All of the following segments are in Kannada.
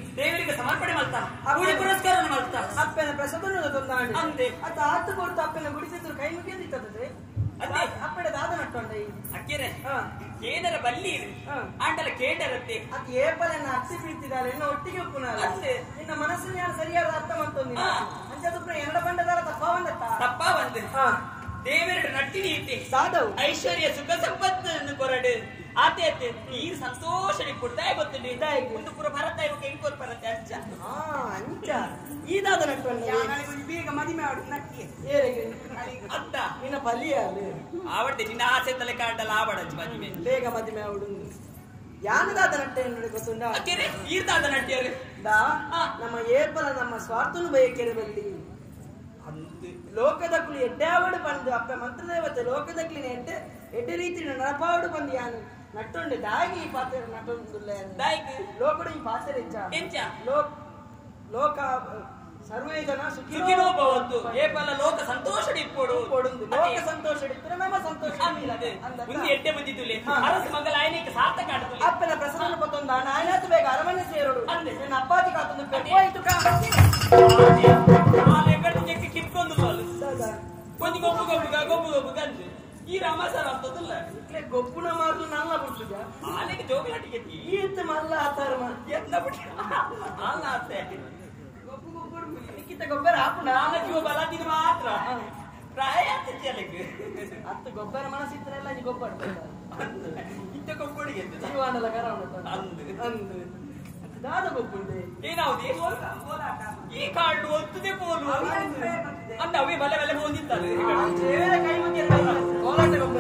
ದೇವರಿಗೆ ಸಮರ್ಪಣೆ ಮಾಡ್ತಾ ಪೂಜೆ ಪುರಸ್ಕಾರ ಮಾಡ್ತಾ ಅಪ್ಪನ ಪ್ರಸಾದವನ್ನು ತಂದಾಂಡೆ ಅಂತೆ ಅದು ಆತು ಕೊಡ್ತು ಅಪ್ಪನ ಗುಡಿಸಿದ್ರು ಕೈ ಮುಗಿದಿತ್ತದ ಅಪ್ಪಡ ದಾದ ನಟ್ಟೊಂಡೆ ಅಕ್ಕಿರೆ ಏನರ ಬಲ್ಲಿ ಆಂಟಲ ಕೇಟರತ್ತೆ ಅದು ಏಪಲನ್ನ ಹಚ್ಚಿ ಬೀಳ್ತಿದ್ದಾರೆ ಇನ್ನು ಒಟ್ಟಿಗೆ ಒಪ್ಪುನಾರ ನಿನ್ನ ಮನಸ್ಸಿನ ಯಾರು ಸರಿಯಾದ ಅರ್ಥ ಮಾಡ್ತೊಂದಿಲ್ಲ ಅಂಚದಪ್ಪ ಎರಡ ಬಂಡದಾರ ತಪ್ಪ ಬಂದೆ ದೇವರ ನಟ್ಟಿನಿ ಇತ್ತೆ ಸಾಧವು ಐಶ್ವರ್ಯ ಸುಖ ಸಂಪತ್ತನ್ನು ಕೊರಡು ಆತೆ ಆತೆ ಈ ಸಂತೋಷ ಕೊಡ್ತಾ ಗೊತ್ತಿಲ್ಲ ಒಂದು ಪುರ ಭರತ ಕೆಂಕೋರ್ ಭರತ ಅಂಚ ಅಂಚ ಈದಾದ ನಟ್ಟೊಂಡೆ ಬೇಗ ಮದಿಮೆ ಆಡು ನಟ್ಟಿ ಅಂತ ನಿನ್ನ ಬಲಿಯ ಆವಡ್ದೆ ನಿನ್ನ ಆಸೆ ತಲೆ ಕಾಟಲ್ಲ ಆವಡ ಮದಿಮೆ ಬೇಗ ಮದಿಮೆ ಆವಡು ಯಾನದಾದ ನಟ್ಟೆ ನೋಡಿ ಗೊತ್ತುಂಡ ಅಕ್ಕೆರೆ ಈರ್ದಾದ ನಟ್ಟಿಯರು ನಮ್ಮ ಏಪಲ ನಮ್ಮ ಸ್ವಾರ್ಥನು ಬಯಕೆರೆ ಬಲ್ಲಿ ಲೋಕದಕ್ಕೂ ಎಡ್ಡಾವಡು ಬಂದು ಅಪ್ಪ ಮಂತ್ರದೇವತೆ ಲೋಕದಕ್ಕಿನ ಎಡ್ಡೆ ರೀತಿ ನಡಪಾವಡು ಬಂದು ಯಾನು ನಟ್ಟೊಂಡೆ ದಾಗಿ ಈ ಪಾತ್ರ ನಟ್ಟೊಂದುಲ್ಲ ಲೋಕಡು ಈ ಪಾತ್ರ ಎಂಚ ಲೋಕ ಸರ್ವೇ ಜನ ಸುಖಿನೋ ಭವಂತು ಏಪಲ ಲೋಕ ಸಂತೋಷ ಇಪ್ಪೋಡು ಲೋಕ ಸಂತೋಷ ಇಪ್ಪರೆ ನಮ್ಮ ಸಂತೋಷ ಮುಂದೆ ಎಡ್ಡೆ ಬಂದಿದ್ದುಲೆ ಅರಸ ಮಂಗಲ ಆಯ್ನೆಗೆ ಸಾರ್ಥಕ ಆಡುದು ಅಪ್ಪನ ಪ್ರಸನ್ನ ಪತ್ತೊಂದ ಆಯ್ನಾತು ಬೇಗ ಅರಮನೆ ಸೇರೋಡು ನನ್ನ ಅಪ್ಪಾಜಿ ಕಾತೊಂದು ಪೆಟ್ಟಾಯ್ತು ಕಿತ್ಕೊಂಡು ಕೊಂಚ ಗೊಬ್ಬು ಗಂಜು ಈ ರಾಮಾಚಾರ ಅಂತದಲ್ಲ ಗೊಬ್ಬುನ ಮಾತು ನಲ್ಲ ಬಿಡ್ತದ ಆನೆಗೆ ಜೋಗಲಾಟಿಗೆ ಈತ ಮಲ್ಲ ಆತಾರ ಎತ್ತ ಬಿಟ್ಟು ಅಲ್ಲ ಅತ್ತೆ ಗೊಬ್ಬು ಗೊಬ್ಬರು ನಿಕ್ಕಿತ ಗೊಬ್ಬರ ಹಾಕು ನಾಲ್ಕು ಬಲದಿನ ಮಾತ್ರ ಪ್ರಾಯ ಆಗ್ತೈತಿ ಹತ್ತು ಗೊಬ್ಬರ ಮನಸ್ಸಿದ್ರೆಲ್ಲ ನೀ ಗೊಬ್ಬರ ಇಂಥ ಗೊಬ್ಬಡಿಗೆ ಜೀವಾನಲ್ಲ ಕರ ಅಂದು ದಾದ ಗೊಬ್ಬುಂಡೆ ಏನಾವುದೇ ಈ ಕಾಡು ಒತ್ತುದೇ ಪೋಲು ಅಂದ ಅವೇ ಬಲೆ ಬಲೆ ಹೋಗಿದ್ದಾರೆ ಕೈ ಮುಗಿಯ ಕೋಲಾಟ ಗೊಬ್ಬರ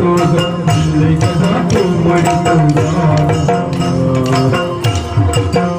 Thank you.